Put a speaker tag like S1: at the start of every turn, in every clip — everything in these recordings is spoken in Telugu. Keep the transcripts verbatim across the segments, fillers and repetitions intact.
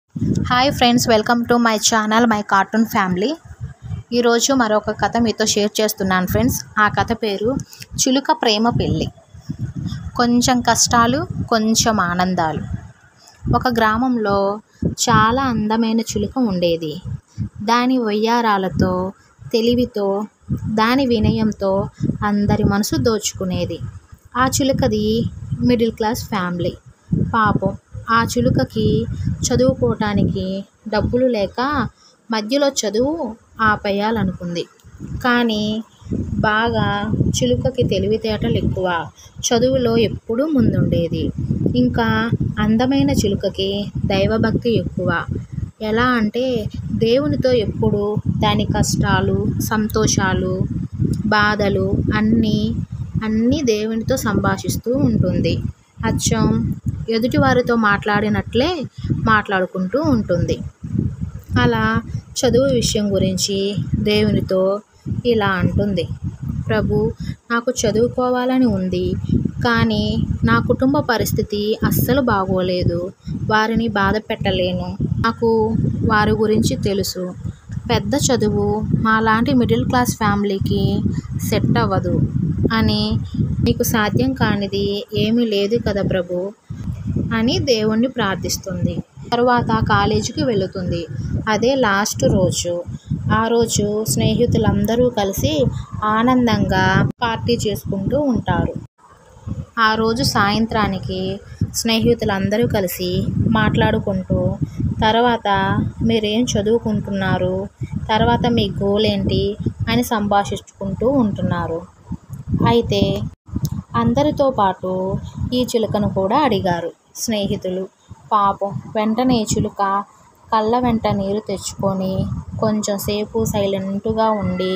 S1: Hi friends, welcome to my channel my cartoon family. ఈరోజు మరొక కథ మీతో షేర్ చేస్తున్నాను ఫ్రెండ్స్. ఆ కథ పేరు చిలుక ప్రేమ పెళ్ళి. కొంచెం కష్టాలు, కొంచెం ఆనందాలు. ఒక గ్రామంలో చాలా అందమైన చిలుక ఉండేది. దాని వయ్యారాలతో, తెలివితో, దాని వినయంతో అందరి మనసు దోచుకునేది. ఆ చిలుకది మిడిల్ క్లాస్ ఫ్యామిలీ. పాపం ఆ చిలుకకి చదువుకోవటానికి డబ్బులు లేక మధ్యలో చదువు ఆపేయాలనుకుంది. కానీ బాగా చిలుకకి తెలివితేటలు ఎక్కువ, చదువులో ఎప్పుడూ ముందుండేది. ఇంకా అందమైన చిలుకకి దైవభక్తి ఎక్కువ. ఎలా అంటే దేవునితో ఎప్పుడు దాని కష్టాలు, సంతోషాలు, బాధలు అన్నీ అన్నీ దేవునితో సంభాషిస్తూ ఉంటుంది. అచ్చం ఎదుటివారితో మాట్లాడినట్లే మాట్లాడుకుంటూ ఉంటుంది. అలా చదువు విషయం గురించి దేవునితో ఇలా అంటుంది: ప్రభు, నాకు చదువుకోవాలని ఉంది, కానీ నా కుటుంబ పరిస్థితి అస్సలు బాగోలేదు. వారిని బాధ పెట్టలేను. నాకు వారి గురించి తెలుసు. పెద్ద చదువు మాలాంటి మిడిల్ క్లాస్ ఫ్యామిలీకి సెట్ అవ్వదు అని నీకు సాధ్యం కానిది ఏమీ లేదు కదా ప్రభు అని దేవుణ్ణి ప్రార్థిస్తుంది. తరువాత కాలేజీకి వెళుతుంది. అదే లాస్ట్ రోజు. ఆ రోజు స్నేహితులందరూ కలిసి ఆనందంగా పార్టీ చేసుకుంటూ ఉంటారు. ఆ రోజు సాయంత్రానికి స్నేహితులందరూ కలిసి మాట్లాడుకుంటూ, తర్వాత మీరేం చదువుకుంటున్నారు, తర్వాత మీ గోల్ ఏంటి అని సంభాషించుకుంటూ ఉంటున్నారు. అయితే అందరితో పాటు ఈ చిలుకను కూడా అడిగారు స్నేహితులు. పాపం వెంటనే చిలుక కళ్ళ వెంట నీరు తెచ్చుకొని కొంచెం సేపు సైలెంట్గా ఉండి,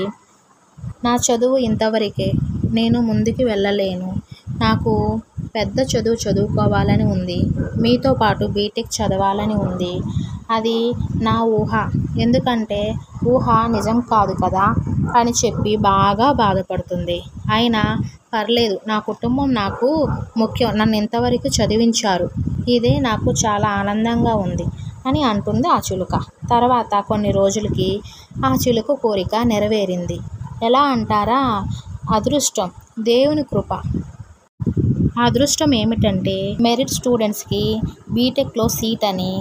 S1: నా చదువు ఇంతవరకే, నేను ముందుకు వెళ్ళలేను. నాకు పెద్ద చదువు చదువుకోవాలని ఉంది. మీతో పాటు బీటెక్ చదవాలని ఉంది. అది నా ఊహ, ఎందుకంటే ఊహ నిజం కాదు కదా అని చెప్పి బాగా బాధపడుతుంది. అయినా పర్లేదు, నా కుటుంబం నాకు ముఖ్యం, నన్ను ఇంతవరకు చదివించారు, ఇదే నాకు చాలా ఆనందంగా ఉంది అని అంటుంది ఆ చిలుక. తర్వాత కొన్ని రోజులకి ఆ చిలుక కోరిక నెరవేరింది. ఎలా అంటారా? అదృష్టం, దేవుని కృప. ఆ అదృష్టం ఏమిటంటే మెరిట్ స్టూడెంట్స్కి బీటెక్లో సీట్ అని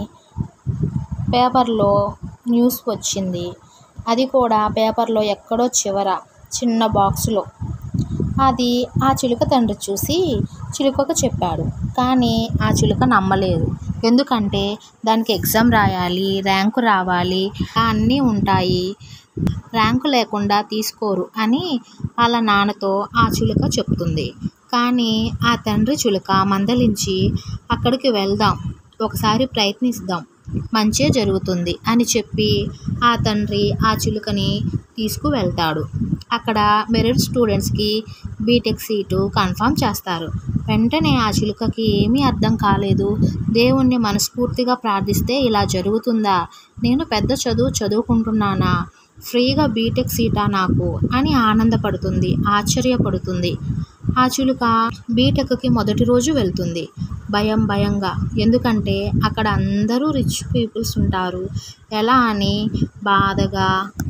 S1: పేపర్లో న్యూస్ వచ్చింది. అది కూడా పేపర్లో ఎక్కడో చివర చిన్న బాక్సులో. అది ఆ చిలుక తండ్రి చూసి చిలుకకు చెప్పాడు. కానీ ఆ చిలుక నమ్మలేదు. ఎందుకంటే దానికి ఎగ్జామ్ రాయాలి, ర్యాంకు రావాలి, అన్నీ ఉంటాయి, ర్యాంకు లేకుండా తీసుకోరు అని వాళ్ళ నాన్నతో ఆ చిలుక చెప్తుంది. కానీ ఆ తండ్రి చిలుక మందలించి, అక్కడికి వెళ్దాం, ఒకసారి ప్రయత్నిస్తాం, మంచే జరుగుతుంది అని చెప్పి ఆ తండ్రి ఆ చిలుకని తీసుకువెళ్తాడు. అక్కడ మెరిట్ స్టూడెంట్స్కి బీటెక్ సీటు కన్ఫర్మ్ చేస్తారు. వెంటనే ఆ చిలుకకి ఏమీ అర్థం కాలేదు. దేవుణ్ణి మనస్ఫూర్తిగా ప్రార్థిస్తే ఇలా జరుగుతుందా? నేను పెద్ద చదువు చదువుకుంటున్నానా? ఫ్రీగా బీటెక్ సీటా నాకు అని ఆనందపడుతుంది, ఆశ్చర్యపడుతుంది. ఆ చిలుక బీటెక్కి మొదటి రోజు వెళ్తుంది భయం భయంగా. ఎందుకంటే అక్కడ అందరూ రిచ్ పీపుల్స్ ఉంటారు. ఎలా అని బాధగా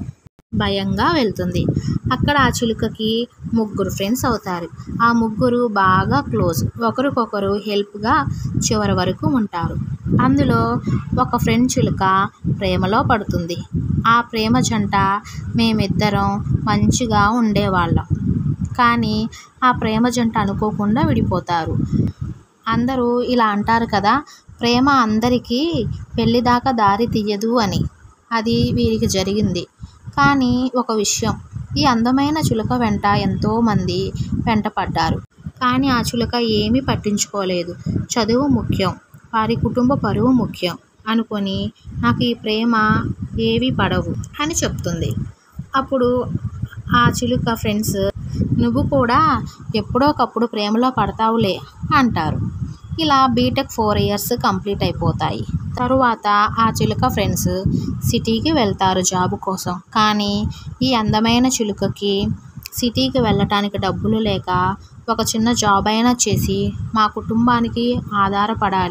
S1: భయంగా వెళ్తుంది. అక్కడ ఆ చిలుకకి ముగ్గురు ఫ్రెండ్స్ అవుతారు. ఆ ముగ్గురు బాగా క్లోజ్, ఒకరికొకరు హెల్ప్గా చివరి వరకు ఉంటారు. అందులో ఒక ఫ్రెండ్ చిలుక ప్రేమలో పడుతుంది. ఆ ప్రేమ జంట మేమిద్దరం మంచిగా ఉండేవాళ్ళం, కానీ ఆ ప్రేమ జంట అనుకోకుండా విడిపోతారు. అందరూ ఇలా అంటారు కదా, ప్రేమ అందరికీ పెళ్ళిదాకా దారి తీయదు అని. అది వీరికి జరిగింది. కానీ ఒక విషయం, ఈ అందమైన చిలుక వెంట ఎంతోమంది వెంట పడ్డారు. కానీ ఆ చిలుక ఏమీ పట్టించుకోలేదు. చదువు ముఖ్యం, వారి కుటుంబ పరువు ముఖ్యం అనుకొని, నాకు ఈ ప్రేమ ఏవి పడవు అని చెప్తుంది. అప్పుడు ఆ చిలుక ఫ్రెండ్స్, నువ్వు కూడా ఎప్పుడోకప్పుడు ప్రేమలో పడతావులే అంటారు. ఇలా బీటెక్ ఫోర్ ఇయర్స్ కంప్లీట్ అయిపోతాయి. తరువాత ఆ చిలుక ఫ్రెండ్స్ సిటీకి వెళ్తారు జాబ్ కోసం. కానీ ఈ అందమైన చిలుకకి సిటీకి వెళ్ళటానికి డబ్బులు లేక, ఒక చిన్న జాబ్ అయినా చేసి మా కుటుంబానికి ఆధారపడాలి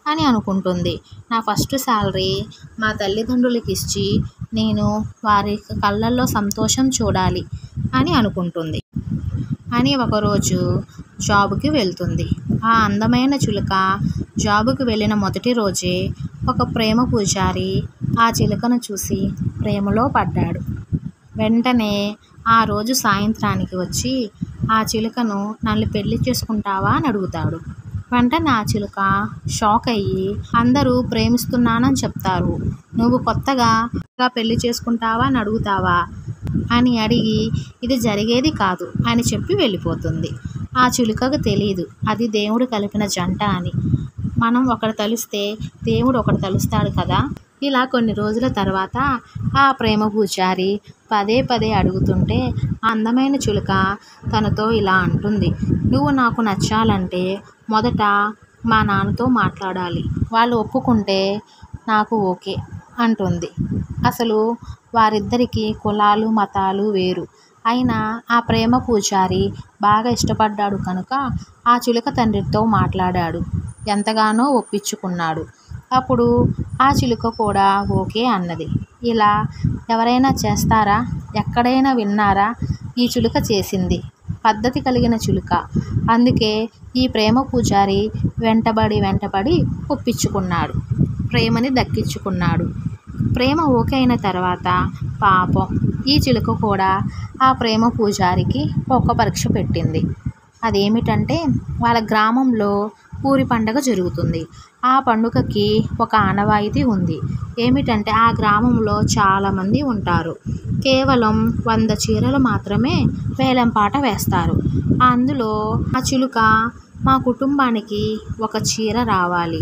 S1: అని అనుకుంటుంది. నా ఫస్ట్ శాలరీ మా తల్లిదండ్రులకి ఇచ్చి నేను వారి కళ్ళల్లో సంతోషం చూడాలి అని అనుకుంటుంది. అని ఒకరోజు జాబుకి వెళ్తుంది. ఆ అందమైన చిలుక జాబుకి వెళ్ళిన మొదటి రోజే ఒక ప్రేమ పూజారి ఆ చిలుకను చూసి ప్రేమలో పడ్డాడు. వెంటనే ఆ రోజు సాయంత్రానికి వచ్చి ఆ చిలుకను నన్ను పెళ్లి చేసుకుంటావా అని అడుగుతాడు. వెంటనే ఆ చిలుక షాక్ అయ్యి అందరూ ప్రేమిస్తున్నానని చెప్తారు, నువ్వు కొత్తగా పెళ్లి చేసుకుంటావా అని అడుగుతావా అని అడిగి ఇది జరిగేది కాదు అని చెప్పి వెళ్ళిపోతుంది. ఆ చిలుకకు తెలియదు అది దేవుడు కలిపిన జంట అని. మనం ఒకడు తలుస్తే దేవుడు ఒకడు తలుస్తాడు కదా. ఇలా కొన్ని రోజుల తర్వాత ఆ ప్రేమ పూజారి పదే పదే అడుగుతుంటే అందమైన చిలుక తనతో ఇలా అంటుంది, నువ్వు నాకు నచ్చాలంటే మొదట మా నాన్నతో మాట్లాడాలి, వాళ్ళు ఒప్పుకుంటే నాకు ఓకే అంటుంది. అసలు వారిద్దరికీ కులాలు మతాలు వేరు. అయినా ఆ ప్రేమ పూజారి బాగా ఇష్టపడ్డాడు కనుక ఆ చిలుక తండ్రితో మాట్లాడాడు, ఎంతగానో ఒప్పించుకున్నాడు. అప్పుడు ఆ చిలుక కూడా ఓకే అన్నది. ఇలా ఎవరైనా చేస్తారా? ఎక్కడైనా విన్నారా? ఈ చిలుక చేసింది. పద్ధతి కలిగిన చిలుక. అందుకే ఈ ప్రేమ పూజారి వెంటబడి వెంటబడి ఒప్పించుకున్నాడు, ప్రేమని దక్కించుకున్నాడు. ప్రేమ ఓకే అయిన తర్వాత పాపం ఈ చిలుక కూడా ఆ ప్రేమ పూజారికి ఒక పరీక్ష పెట్టింది. అదేమిటంటే వాళ్ళ గ్రామంలో ఊరి పండగ జరుగుతుంది. ఆ పండుగకి ఒక ఆనవాయితీ ఉంది. ఏమిటంటే ఆ గ్రామంలో చాలామంది ఉంటారు. కేవలం వంద చీరలు మాత్రమే వేలంపాట వేస్తారు. అందులో ఆ చిలుక మా కుటుంబానికి ఒక చీర రావాలి,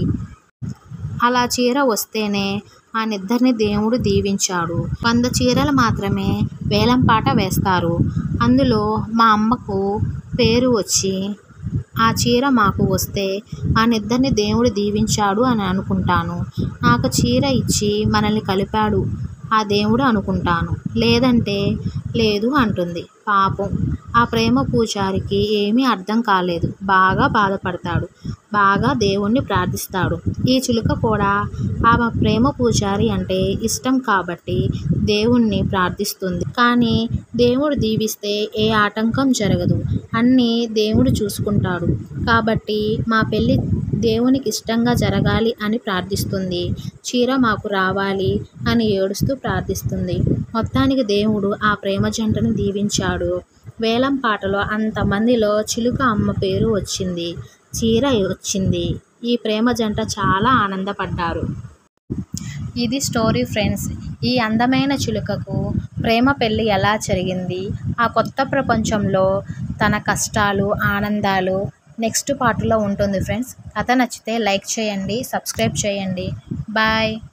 S1: అలా చీర వస్తేనే ఆ నిద్దరిని దేవుడు దీవించాడు. వంద చీరలు మాత్రమే వేలంపాట వేస్తారు. అందులో మా అమ్మకు పేరు వచ్చి ఆ చీర మాకు వస్తే ఆ నిద్దరిని దేవుడు దీవించాడు అని అనుకుంటాను. నాకు చీర ఇచ్చి మనల్ని కలిపాడు ఆ దేవుడు అనుకుంటాను, లేదంటే లేదు అంటుంది. పాపం ఆ ప్రేమ పూజారికి ఏమీ అర్థం కాలేదు. బాగా బాధపడతాడు, బాగా దేవుణ్ణి ప్రార్థిస్తాడు. ఈ చిలుక కూడా ఆమె ప్రేమ పూజారి అంటే ఇష్టం కాబట్టి దేవుణ్ణి ప్రార్థిస్తుంది. కానీ దేవుడు దీవిస్తే ఏ ఆటంకం జరగదు, అన్నీ దేవుడు చూసుకుంటాడు. కాబట్టి మా పెళ్ళి దేవునికి ఇష్టంగా జరగాలి అని ప్రార్థిస్తుంది. చీర మాకు రావాలి అని ఏడుస్తూ ప్రార్థిస్తుంది. మొత్తానికి దేవుడు ఆ ప్రేమ జంటను దీవించాడు. వేలం పాటలో అంతమందిలో చిలుక అమ్మ పేరు వచ్చింది, చీర వచ్చింది. ఈ ప్రేమ జంట చాలా ఆనందపడ్డారు. ఇది స్టోరీ ఫ్రెండ్స్. ఈ అందమైన చిలుకకు ప్రేమ పెళ్ళి ఎలా జరిగింది, ఆ కొత్త ప్రపంచంలో తన కష్టాలు ఆనందాలు నెక్స్ట్ పార్ట్లో ఉంటుంది ఫ్రెండ్స్. కథ నచ్చితే లైక్ చేయండి, సబ్స్క్రైబ్ చేయండి. బాయ్.